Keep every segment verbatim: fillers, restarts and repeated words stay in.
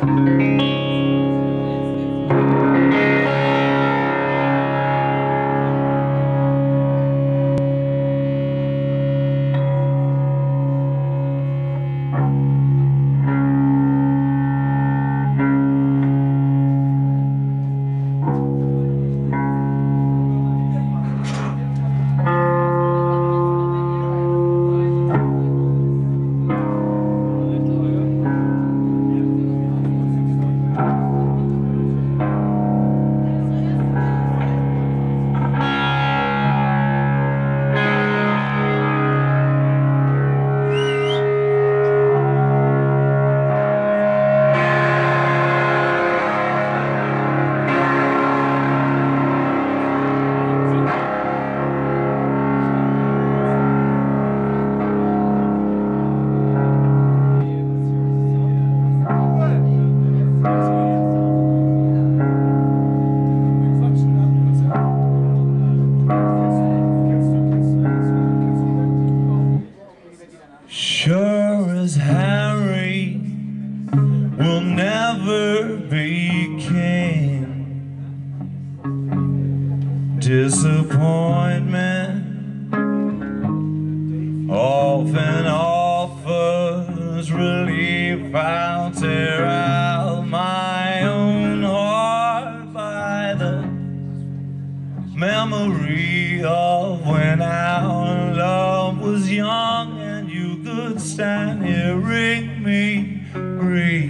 Sure as Harry will never be king, disappointment often offers relief. I'll tear out my own heart by the memory of when our love was young and you could stand hearing me breathe.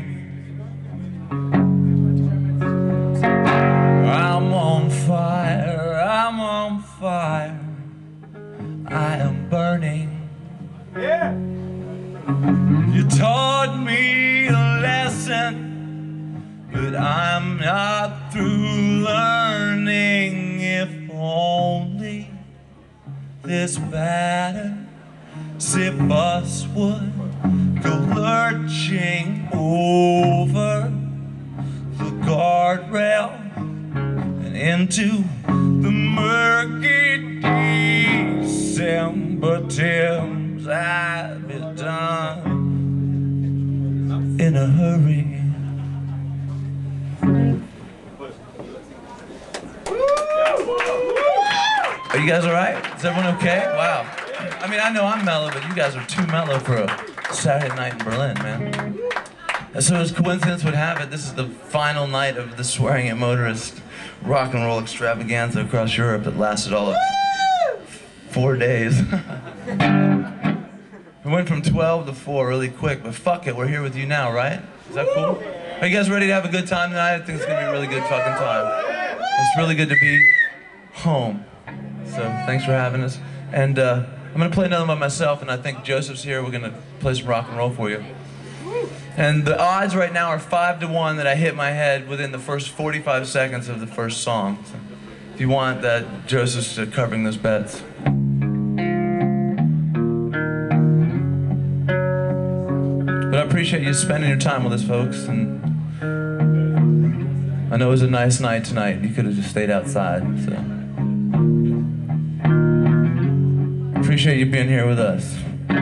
I'm on fire, I'm on fire, I am burning. Yeah. You taught me a lesson, but I'm not through learning. If only this battersea bus would go lurching over the guardrail and into the murky December Thames. I'd be done in a hurry. Are you guys all right? Is everyone okay? Wow. I mean, I know I'm mellow, but you guys are too mellow for a Saturday night in Berlin, man. And so as coincidence would have it, this is the final night of the Swearing at Motorist rock and roll extravaganza across Europe that lasted all of four days. We went from twelve to four really quick, but fuck it, we're here with you now, right? Is that cool? Are you guys ready to have a good time tonight? I think it's gonna be a really good fucking time. It's really good to be home. So thanks for having us. And uh, I'm gonna play another one myself, and I think Joseph's here. We're gonna play some rock and roll for you. And the odds right now are five to one that I hit my head within the first forty-five seconds of the first song. So if you want that, Joseph's covering those bets. But I appreciate you spending your time with us, folks. And I know it was a nice night tonight. You could have just stayed outside. So appreciate you being here with us.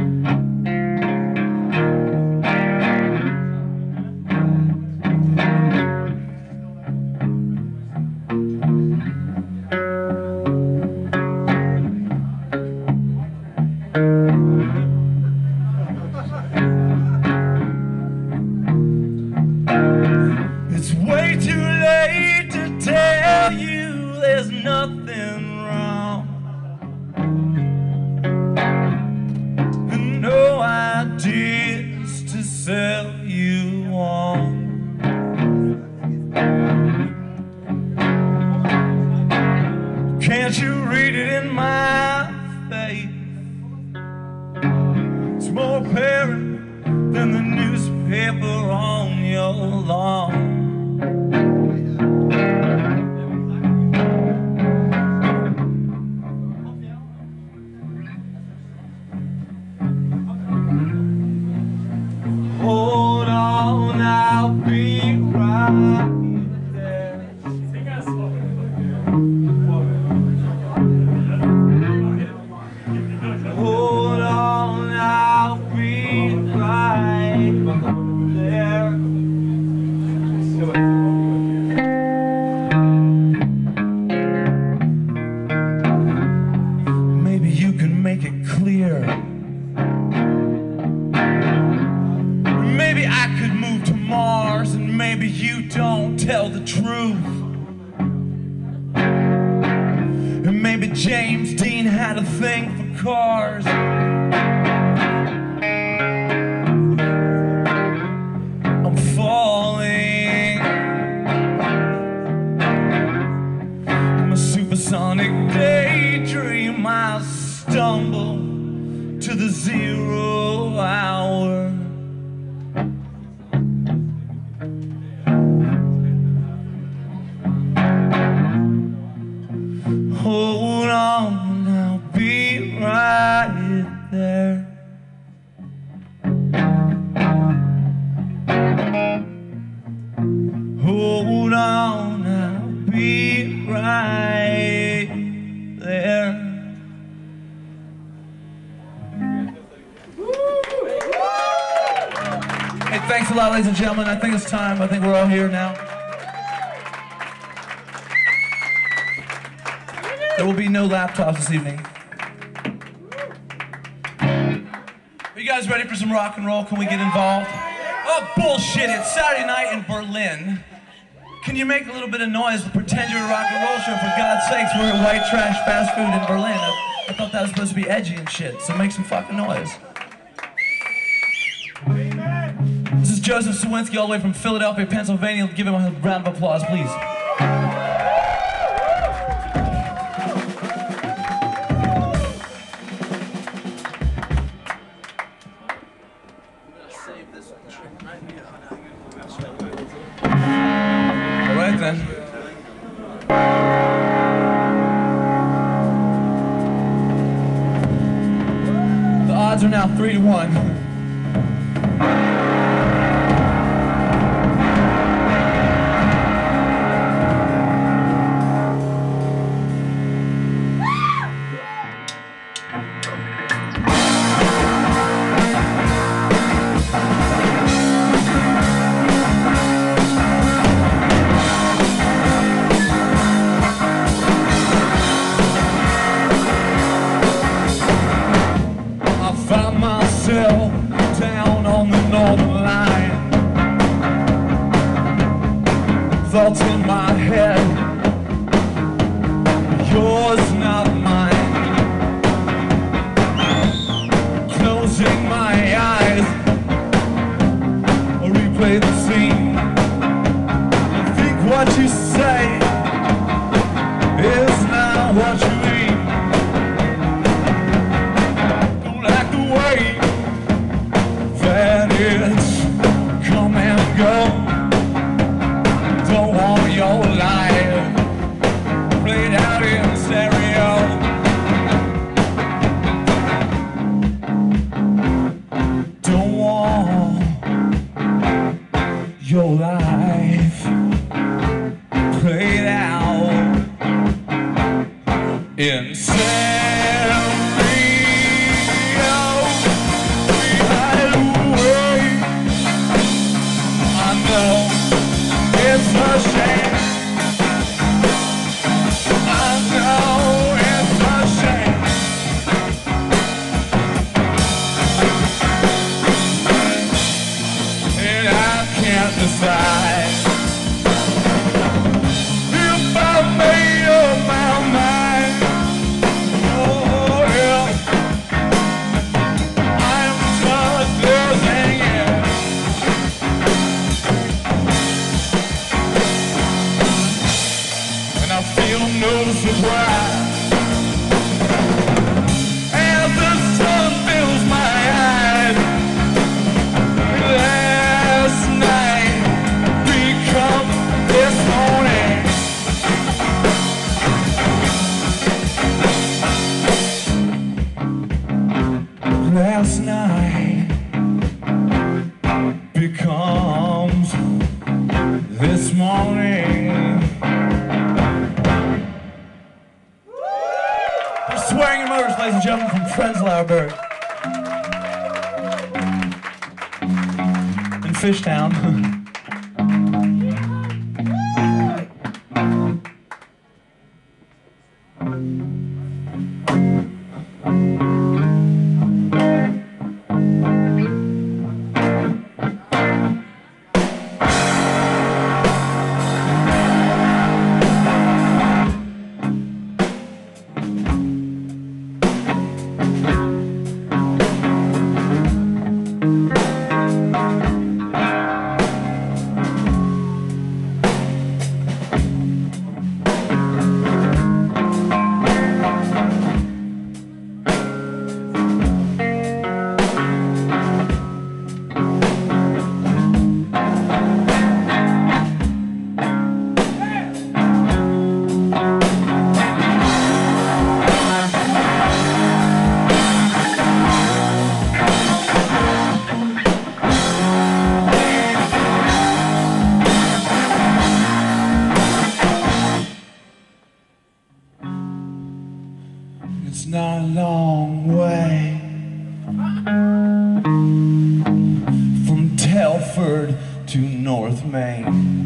It's way too late to tell you there's nothing wrong, and no ideas to sell you on. Can't you read it in my face? It's more apparent than the newspaper on your lawn. Hold on, I'll be right there. Hold on, I'll be right there. you don't tell the truth. And maybe James Dean had a thing for cars. I'm falling. I'm a supersonic daydream. I stumble to the zero hour. Hold on, I'll be right there. Hold on, I'll be right there. Hey, thanks a lot, ladies and gentlemen. I think it's time. I think we're all here now. There will be no laptops this evening. Are you guys ready for some rock and roll? Can we get involved? Oh, bullshit, it's Saturday night in Berlin. Can you make a little bit of noise? Pretend you're a rock and roll show, for God's sakes. We're at white trash fast food in Berlin. I, I thought that was supposed to be edgy and shit, so make some fucking noise. This is Joseph Sawinski all the way from Philadelphia, Pennsylvania. Give him a round of applause, please. The odds are now three to one. Down on the northern line, thoughts in my head, yours not mine. Closing my eyes, I replay the scene. I think what you say is not what you mean. Don't like the way that it's come and go. Don't want your life played out in stereo. Don't want your life played out in stereo. It's a shame. I know it's a shame. And I can't decide if I made up my mind. Oh yeah, I'm just losing it. I feel no surprise as the sun fills my eyes. Last night become this morning. Last night becomes this morning. Swearing Motors, ladies and gentlemen, from Prenzlauer Berg in Fishtown. to North Main.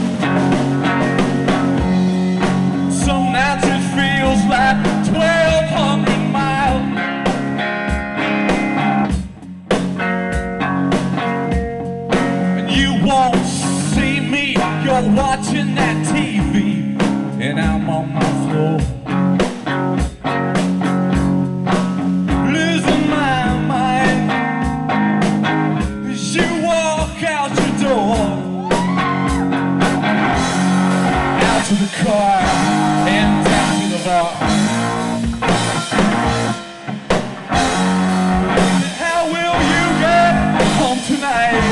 Some nights it feels like twelve hundred miles. And you won't see me, you're watching that T V, and I'm on my floor. Losing my mind as you walk out your door, out to the car and down to the bar. How will you get home tonight?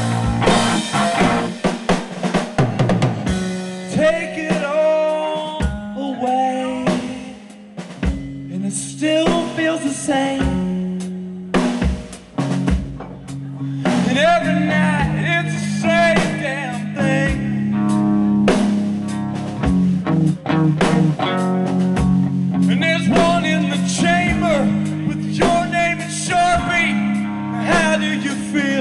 Take it all away, and it still feels the same. And every night it's the same damn thing. And there's one in the chamber with your name in Sharpie. How do you feel?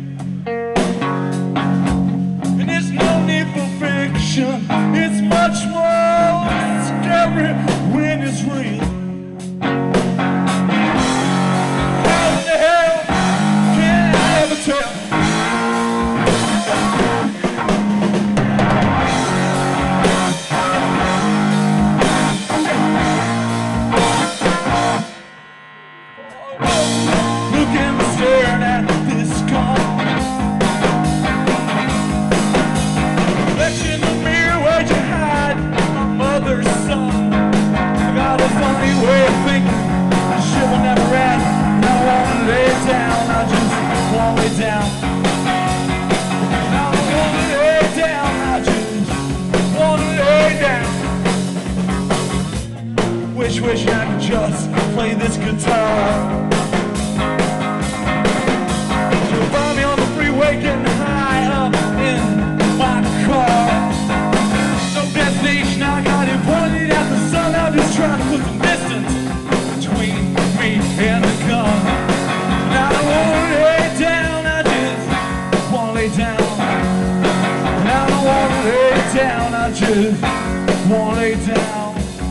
And there's no need for fiction. It's much more scary when it's real. How in the hell can I ever tell? Looking, staring at this gun, reflection in the mirror, where'd you hide? My mother's son. I got a funny way of thinking, the shit will never end. And I wanna lay down, I just wanna lay down. And I wanna lay down, I just wanna lay down. Wish, wish I could just play this guitar. Find me on the freeway getting high up in my car. No destination, I got it pointed at the sun. I'm just trying to put some distance between me and the gun. And I don't wanna lay down, I just wanna lay down. And I don't wanna lay down, I just wanna lay down.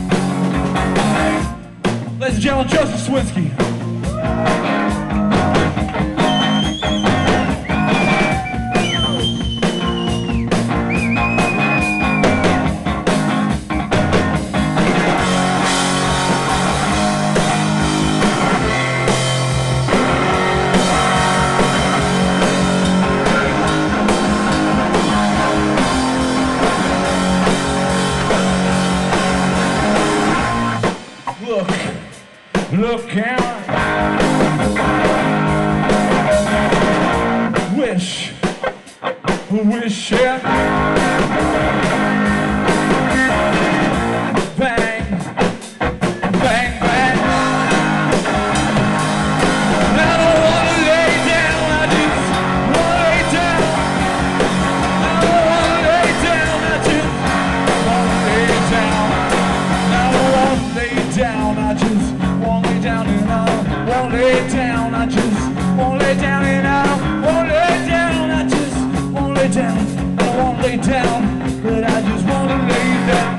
Ladies and gentlemen, Joseph Swinsky. Look, look out. Wish, wish it. Bang, bang, bang. I don't wanna lay down, I just wanna lay down. I don't wanna lay down, I just wanna lay down. I don't wanna lay down, I just wanna lay down, and I won't lay down, I just won't lay down, and I won't lay down, I just won't lay down, I won't lay down, but I just wanna lay down.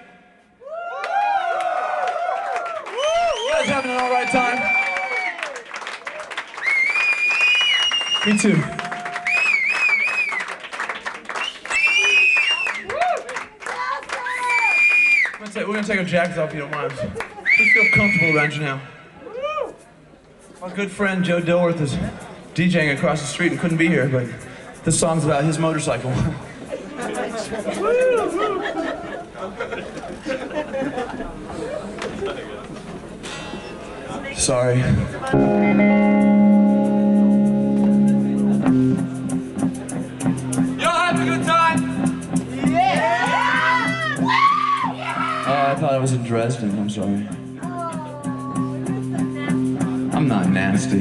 You guys having an alright time? Me too. We're gonna take our jackets off if you don't mind. Just feel comfortable around you now. My good friend Joe Dilworth is DJing across the street and couldn't be here, but this song's about his motorcycle. Sorry. Y'all having a good time? Uh, I thought I was in Dresden, I'm sorry. I'm not nasty.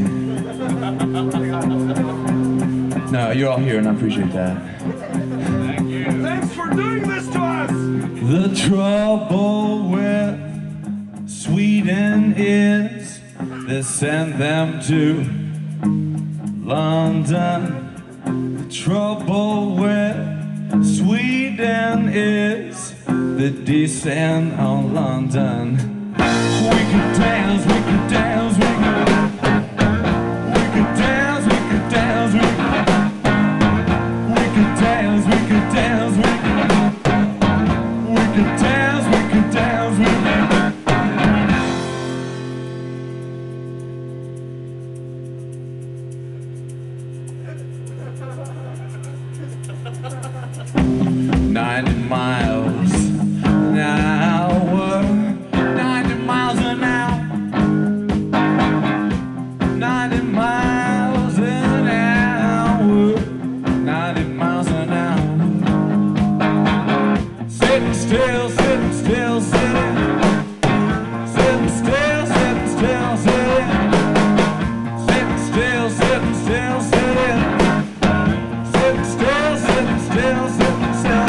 No, you're all here and I appreciate that. Thank you. Thanks for doing this to us! The trouble with Sweden is they send them to London. The trouble with Sweden is the descent on London. We could dance, we could dance, we could We could dance, we could dance, we could We could dance, we could dance, we could We could dance, we could dance, we could ninety miles an hour, ninety miles an hour, ninety miles an hour, ninety miles an hour. Sitting still, sitting still, sitting, sitting still, sitting still, sitting, sitting still, sitting still, sitting, sitting still, sitting still, sitting still.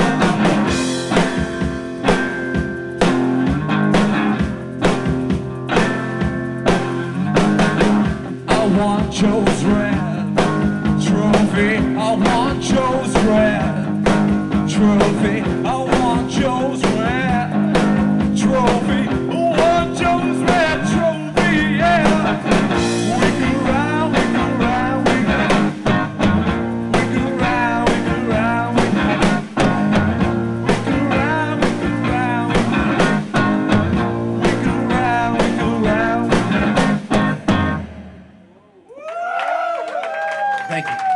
I want Joe's red trophy. I want Joe's red trophy. I want Joe's red trophy. I want Joe's red trophy. Yeah. We can ride, we can ride, we can we can ride, we can ride, we can we can ride, we can ride, we can ride, we can ride. Thank you.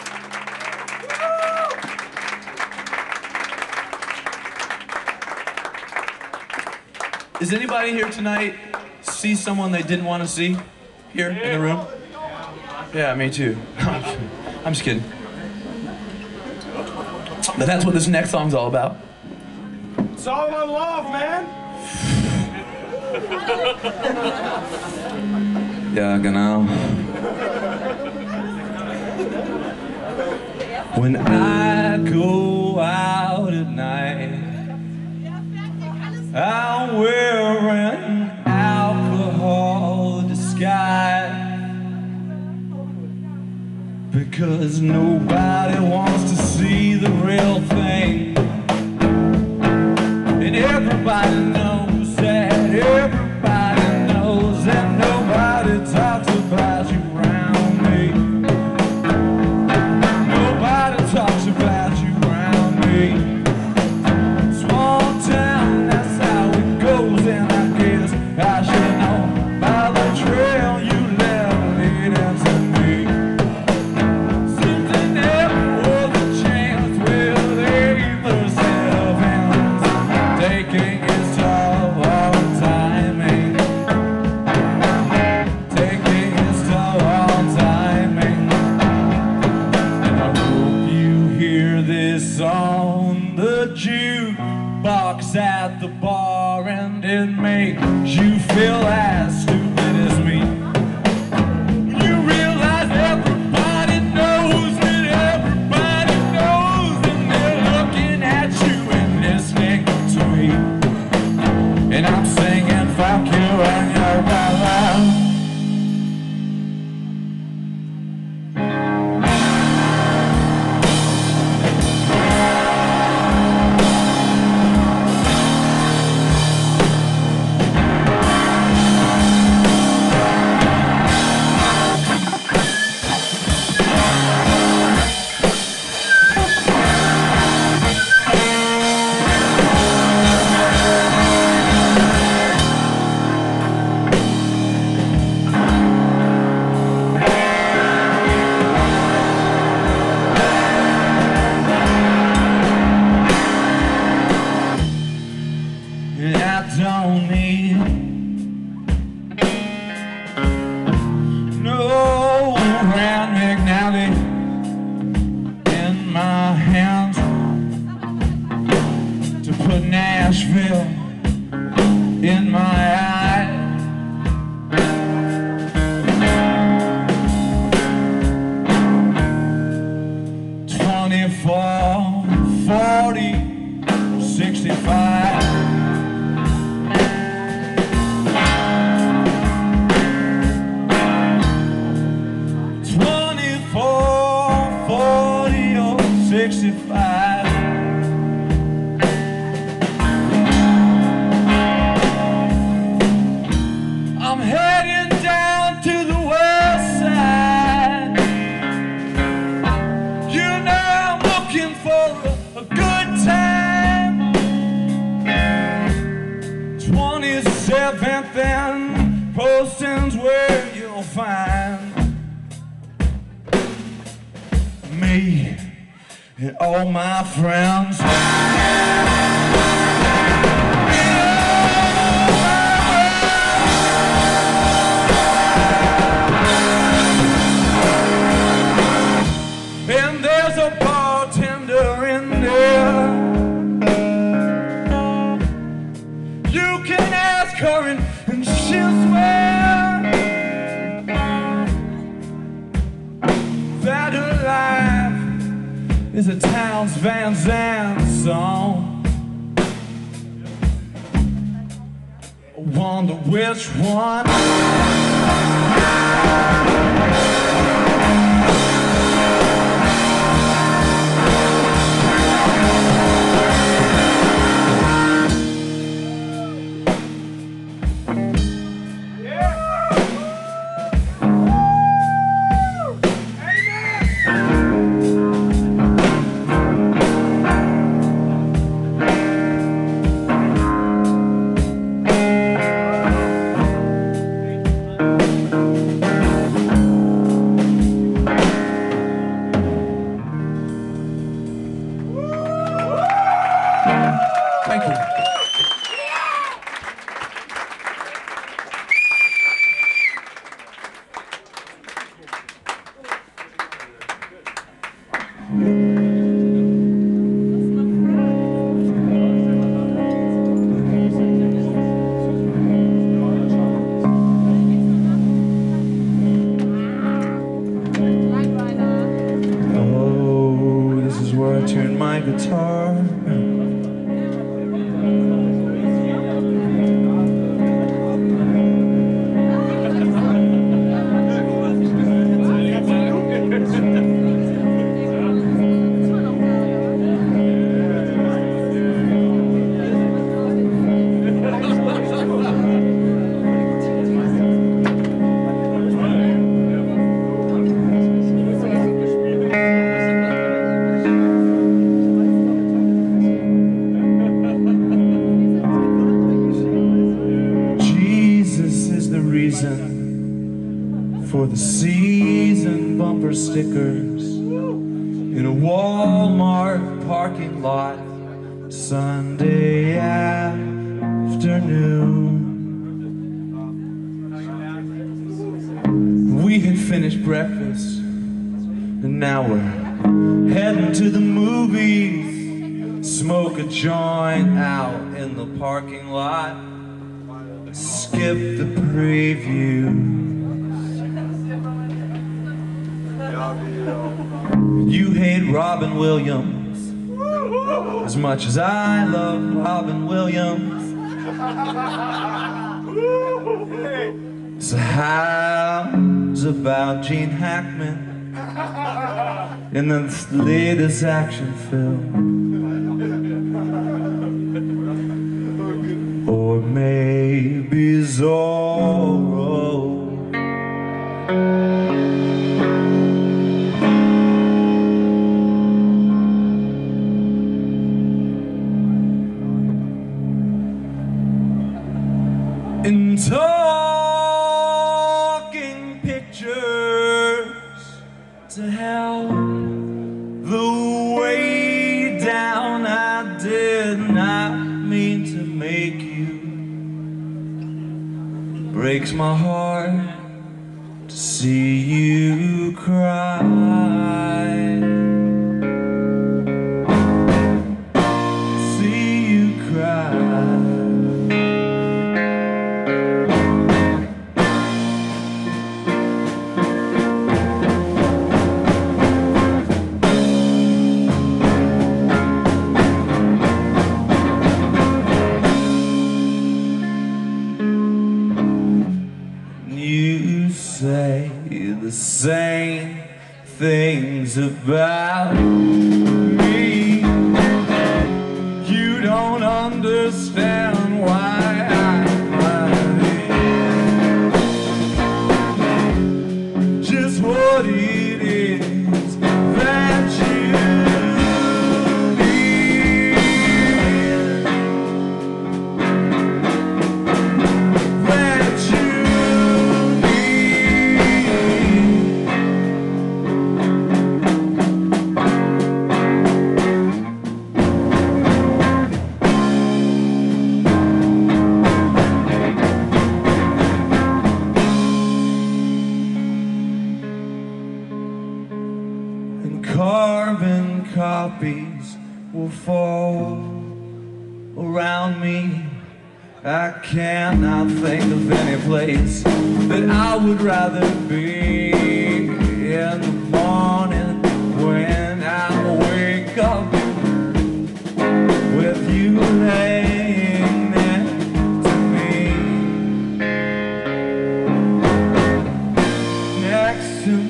Is anybody here tonight see someone they didn't want to see here in the room? Yeah, me too. I'm just kidding. But that's what this next song's all about. It's all about love, man. Yeah, genau. When I go out at night, I'm wearing alcohol disguise, because nobody wants to see the real thing, and everybody knows that, everybody knows that nobody talks about you around me. Nobody talks about you around me. Small town, that's how it goes, and I guess I should know by the trail you left leading to me. Seems there never was a chance with either set of hands taking its toll on timing, taking its toll on timing. And I hope you hear this on the jukebox at the bar, and it makes you feel as stupid as me. You realize everybody knows that everybody knows, and they're looking at you and listening to me. And I'm singing fuck you and you're right. I don't need no Rand McNally in my hands to put Nashville in my eyes. twenty-four, forty, sixty-five. twenty-four, forty, sixty-five. I'm heading down to the west side. You know I'm looking for a, a good time. twenty-seventh and Poston's where you'll find me and all my friends. And there's a bartender in there. You can ask her and, and she'll swear that her life is a Townes Van Zandt song. I wonder which one. Thank you. Oh, this is where I tune my guitar. For the season bumper stickers in a Walmart parking lot Sunday afternoon. We had finished breakfast and now we're heading to the movies. Smoke a joint out in the parking lot. Skip the preview. You hate Robin Williams as much as I love Robin Williams. So how's about Gene Hackman in the latest action film? Or maybe Zorro. In talking pictures to help the way down, I did not mean to make you. It breaks my heart to see you cry. See you cry. You say the same things about me. You don't understand why I'm lying. Just what it is that you need. That you carbon copies will fall around me. I cannot think of any place that I would rather be. In the morning when I wake up with you laying next to me, next to me.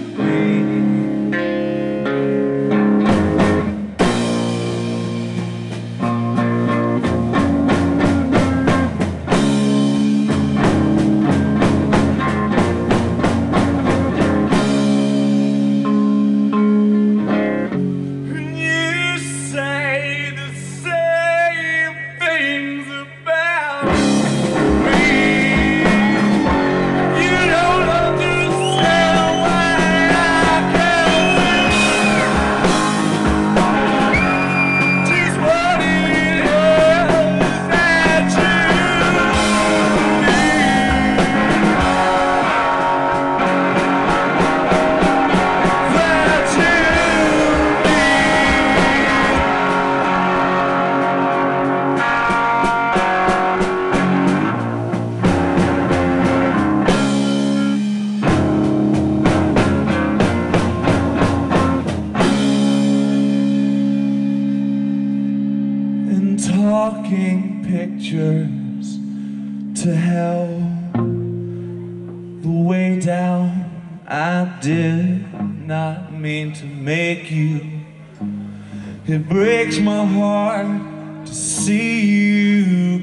Talking pictures to hell, the way down. I did not mean to make you. It breaks my heart to see you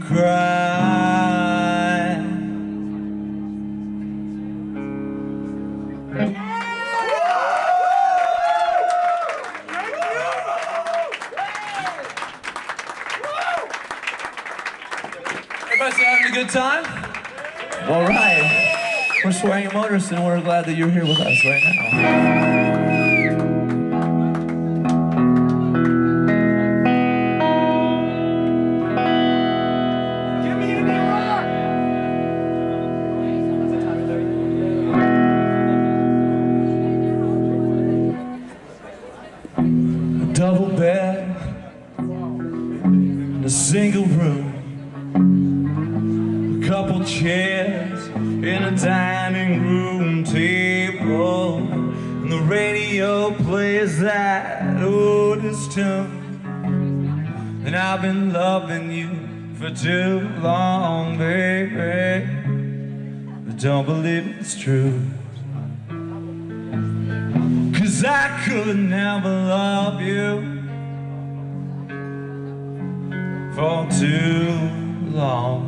cry. Everybody still having a good time? All right. We're Swinging Motorists, and we're glad that you're here with us right now. Give me a new rock! A double bed in a single room, couple chairs in a dining room table, and the radio plays that oldest tune. And I've been loving you for too long, baby, but don't believe it's true. 'Cause I could never love you for too long.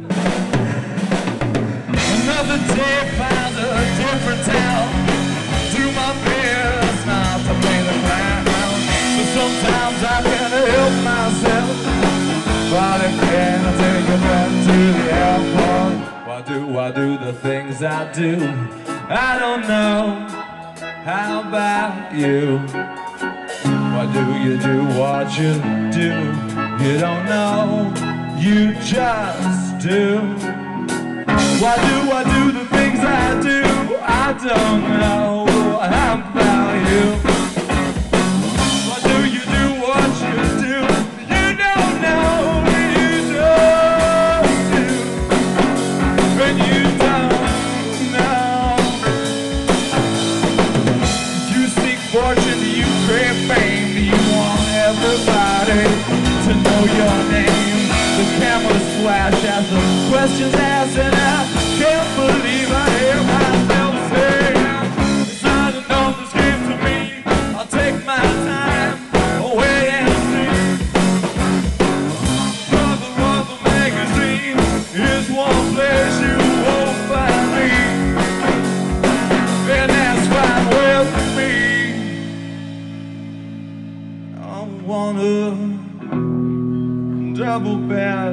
Another day finds a different town. Through my fears not to play the clown. But sometimes I can't help myself. But I can't take you back to the airport. Why do I do the things I do? I don't know. How about you? Why do you do what you do? You don't know. You just do. Why do I do the things I do? I don't know. How about you? Why do you do what you do? You don't know. You just do. And you don't know. You seek fortune, you crave fame, you want everybody to know your name. The cameras flash as the questions asked, and I can't believe I hear myself say, it's not enough, this game to me. don't want a double bed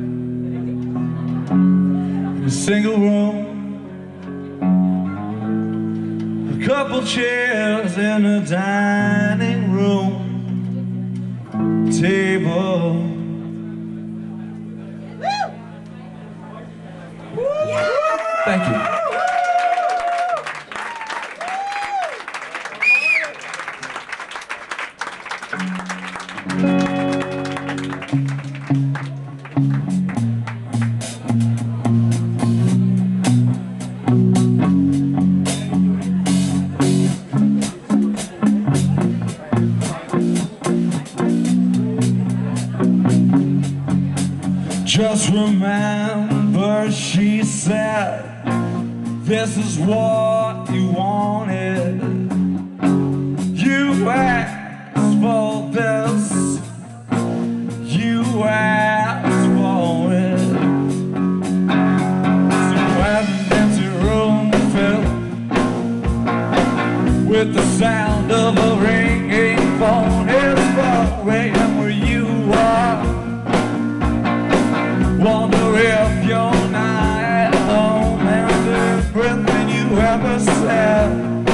in a single room. A couple chairs in a dining room table. Thank you. Just remember, she said, this is what you wanted. You asked for this, you asked for it. So when an empty room filled with the sound of a ringing phone, it's far away and where you are. Wonder if you're not at home, and everything you ever said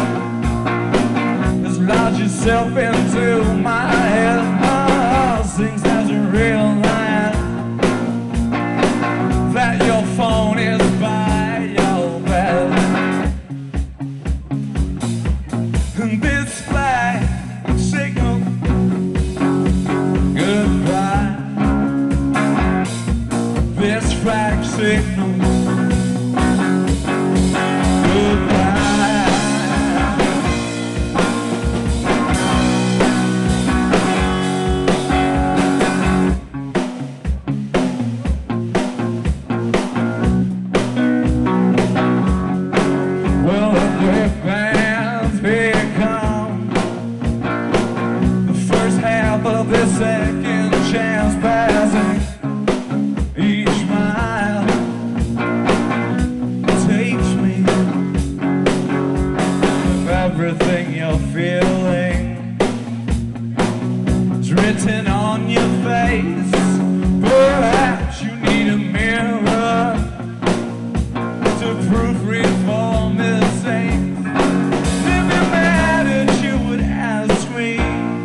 has lodged yourself into my head. My heart sings as a real line that your phone is by your bed. And this flag signal goodbye. This flag signal goodbye. Well, the great bands, here come the first half of this second chance passing. Each mile takes me with everything you're feeling is written on your face. Perhaps you need a mirror to proofread for mistakes. If you mattered, you would ask me,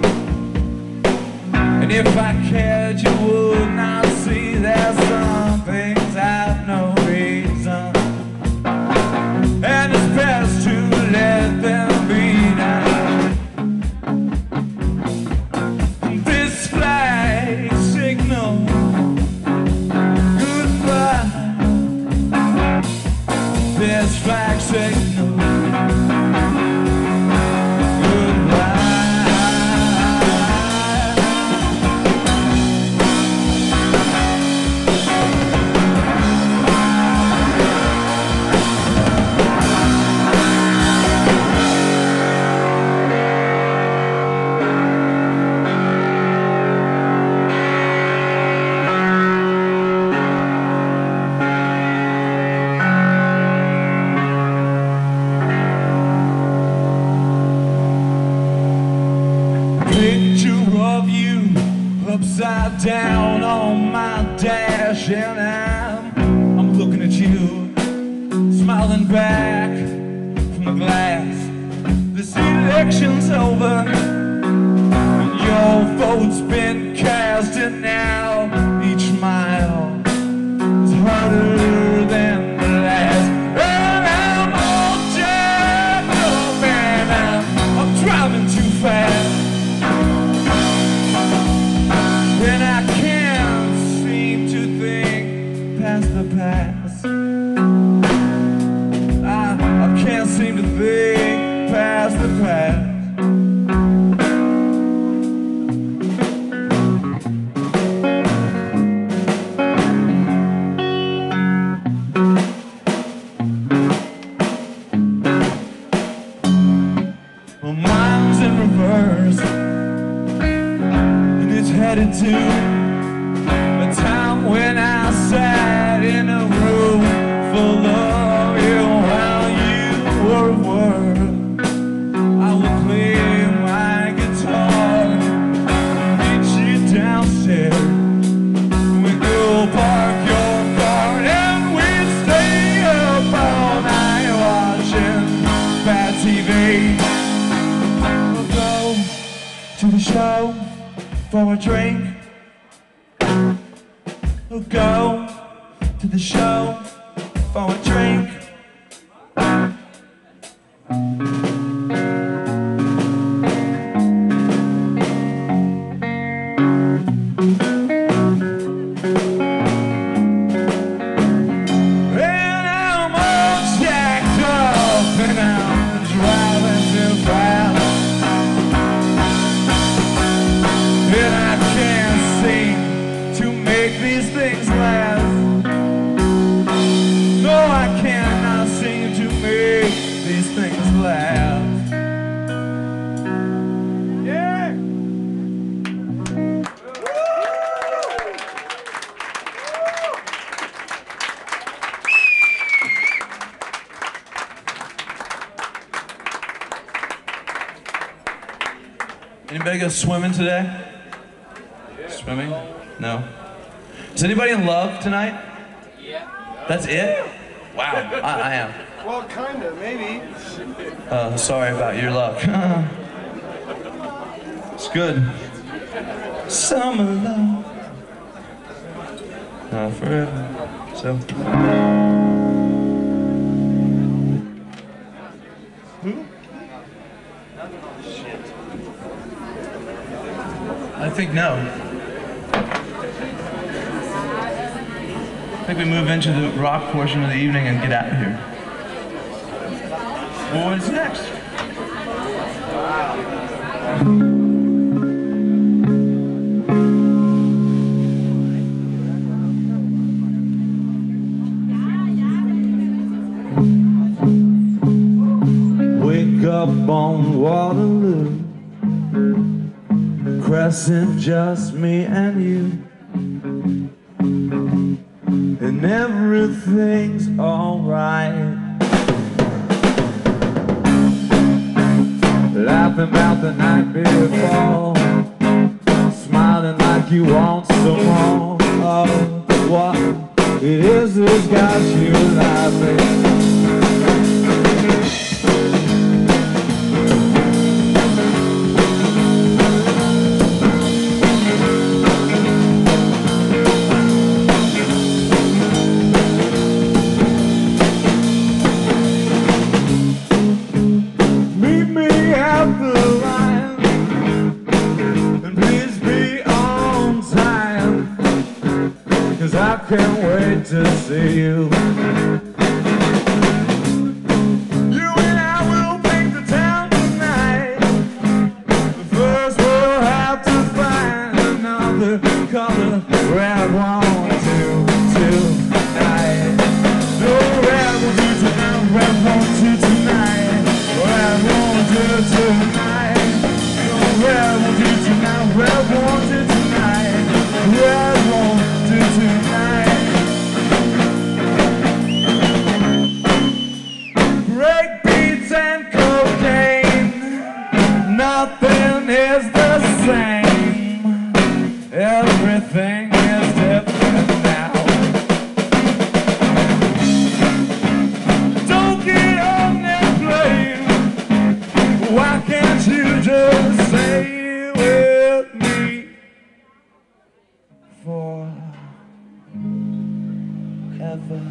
and if I cared, you would not see that some things have no reason, and it's best to let them be now. This flag signal goodbye. This flag signal goodbye. Picture of you upside down on my dash, and I'm, I'm looking at you, smiling back from the glass. This election's over, and your vote's been cast, and now each mile is harder than the last. And I'm all jacked up, and I'm, I'm driving too fast. And I can't seem to think past the past. I, I can't seem to think past the past. Well, mine's in reverse, and it's headed to a time when I sat in a room full of you while you were at work. I would play my guitar to the show for a drink. We'll go to the show for a drink. Anybody go swimming today? Yeah. Swimming? No. Is anybody in love tonight? Yeah. That's it? Wow, I, I am. Well, kinda, maybe. Uh, sorry about your luck. It's good. Summer love. Not forever. So. Who? I think no. I think we move into the rock portion of the evening and get out of here. Well, what's next? Wake up on Waterloo, Crescent, just me and you, and everything's alright. Laughing about the night before, smiling like you want some more. Oh, what it is that's got you laughing. Can't wait to see you. You and I will paint the town tonight. But first we'll have to find another color red one to tonight. No red will do tonight, red won't do tonight. Red won't do tonight. No red will do tonight, red won't do tonight. Red won't do tonight. Nothing is the same. Everything is different now. Don't get on that plane. Why can't you just stay with me forever?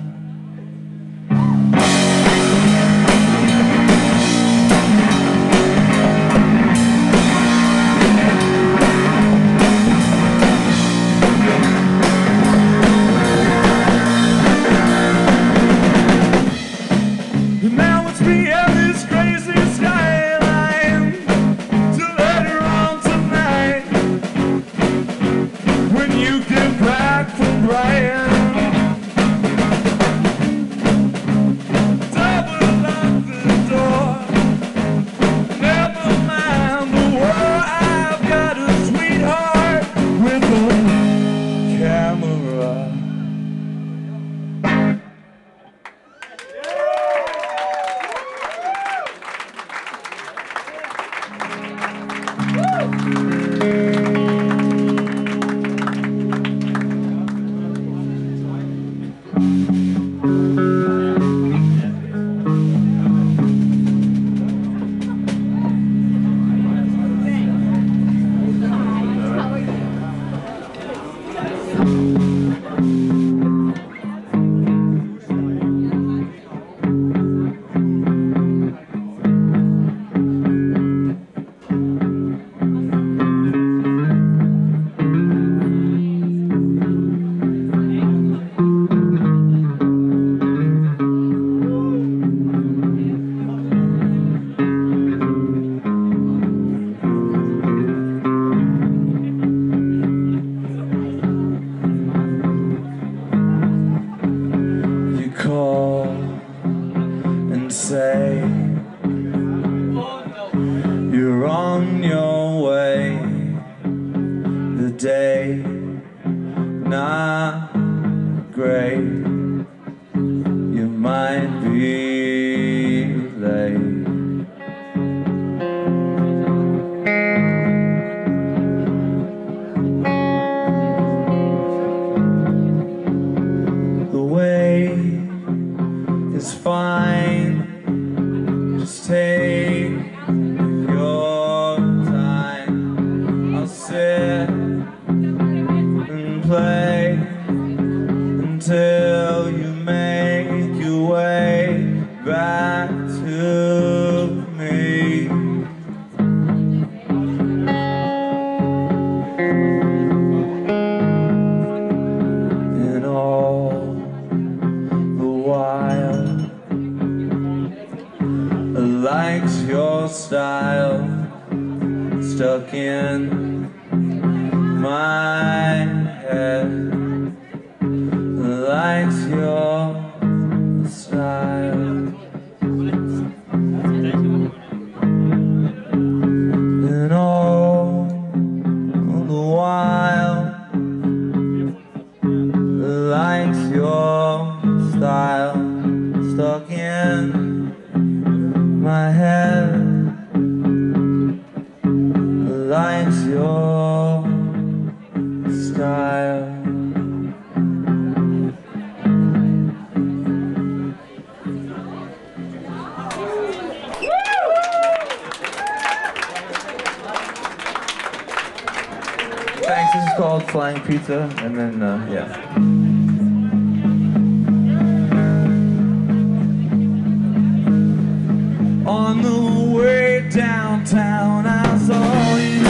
day, not great. You might be late. The way is fine. Just take your time. I'll sit and play until you make your way back to me. And all the while, I likes your style stuck in my head. Likes your style. And all the while, likes your style stuck in my head. Likes your style. Thanks, this is called Flying Pizza, and then, uh, yeah. On the way downtown, I saw you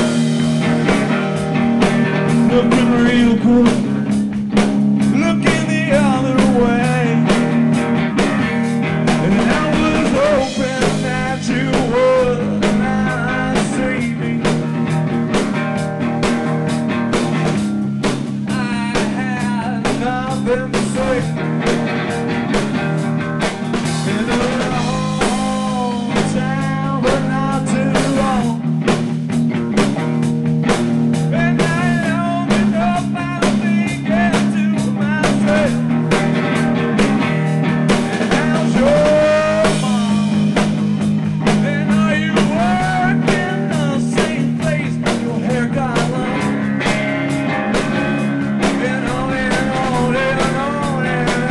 looking real good, looking the other way, and I was hoping that you would not see me. I had nothing to say. In a long time, but not too long. And I don't enough, I don't think I to myself. And how's your mom? And are you working the same place? Your hair got long. And on and on and on and on.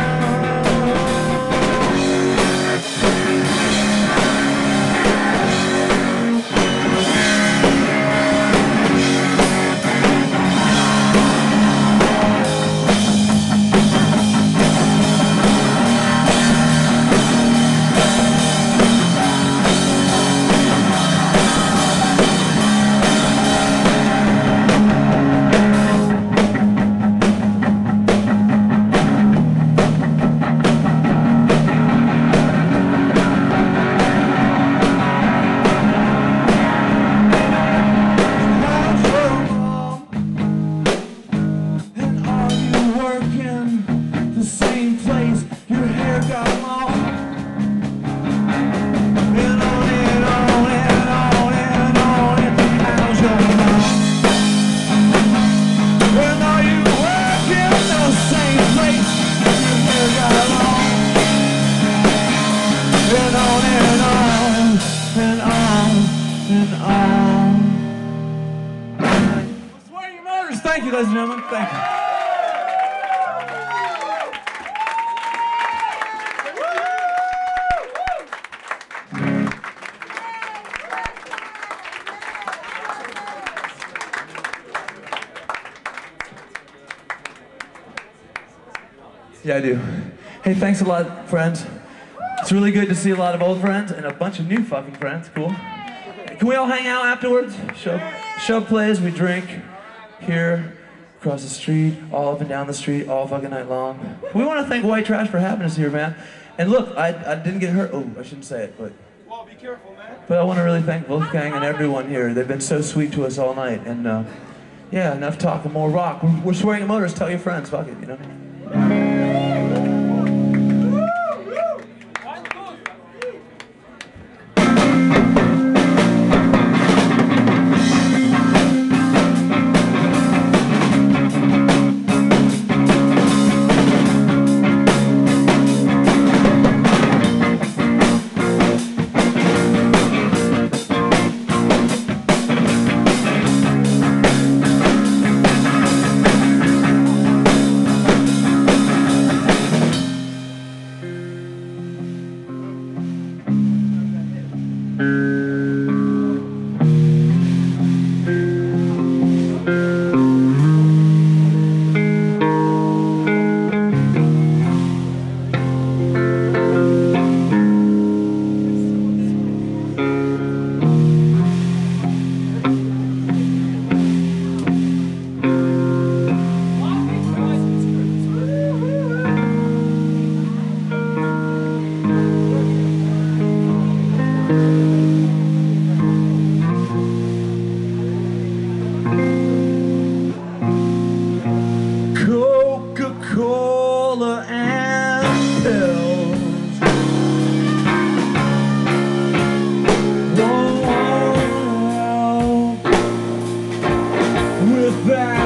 Thank you, ladies and gentlemen. Thank you. Yeah, I do. Hey, thanks a lot, friends. It's really good to see a lot of old friends and a bunch of new fucking friends. Cool. Can we all hang out afterwards? Show, show plays, we drink here, across the street, all up and down the street, all fucking night long. We want to thank White Trash for having us here, man. And look, I, I didn't get hurt. Oh, I shouldn't say it, but. Well, be careful, man. But I want to really thank Wolfgang and everyone here. They've been so sweet to us all night. And uh, yeah, enough talk and more rock. We're, we're swearing at Motors. Tell your friends. Fuck it, you know.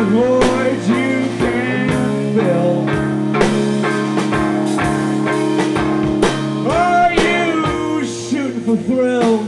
void you can't fill. Are you shooting for thrills?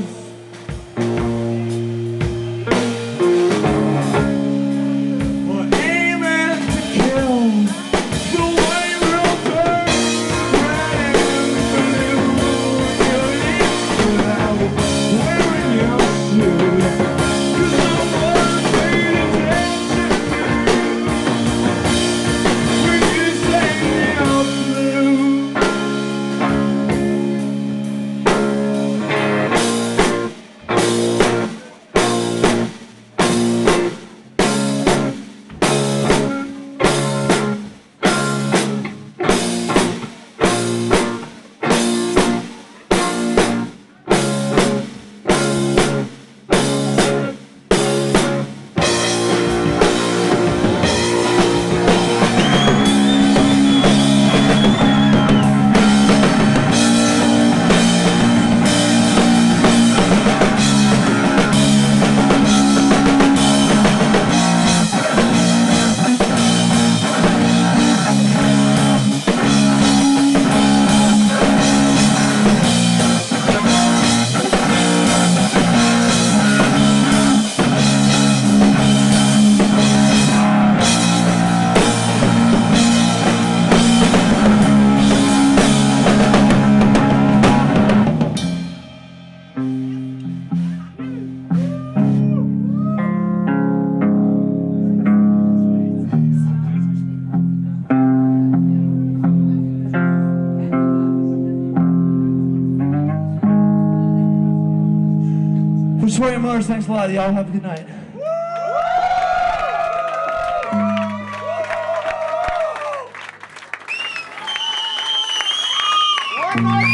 Troy Mars, thanks a lot. Y'all have a good night. One more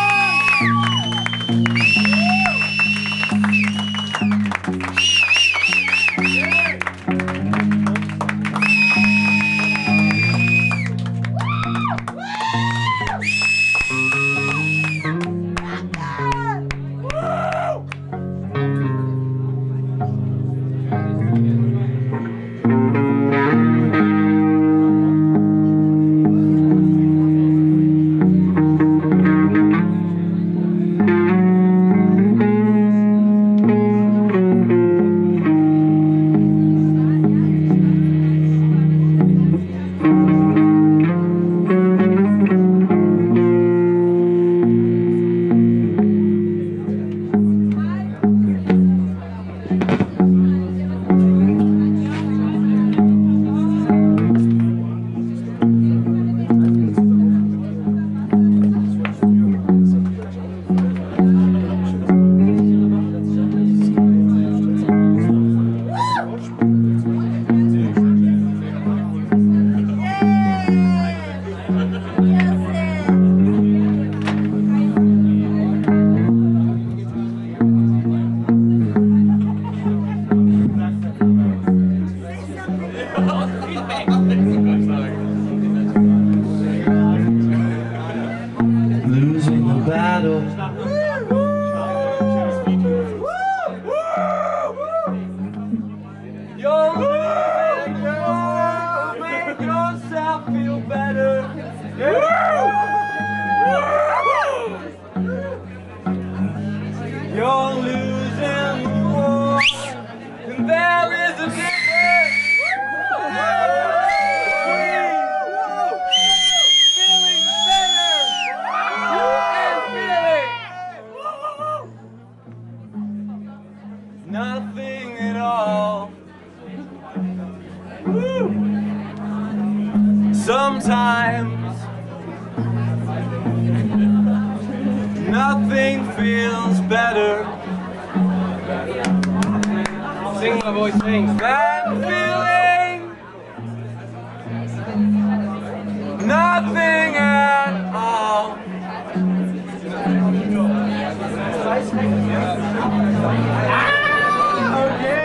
Losing the battle. You're losing, you're make yourself feel better. You're losing the war, and there is a difference between feeling better and feeling nothing at all. Sometimes nothing feels better. Sing my voice, sing. Than feeling nothing at all. Ah, okay.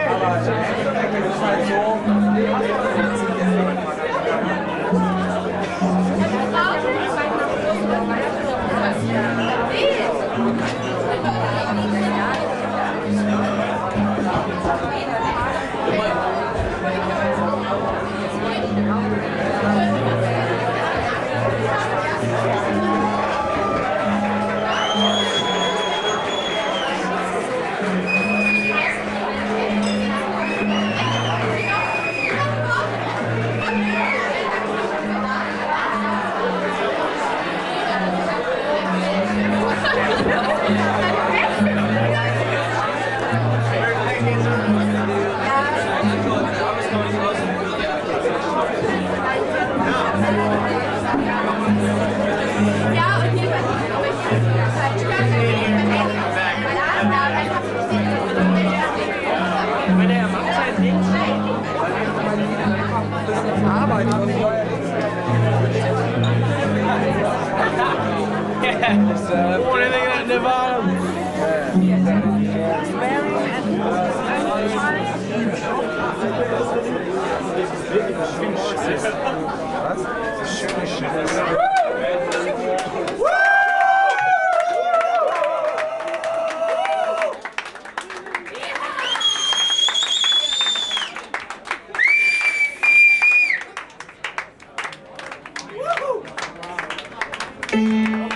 Woo!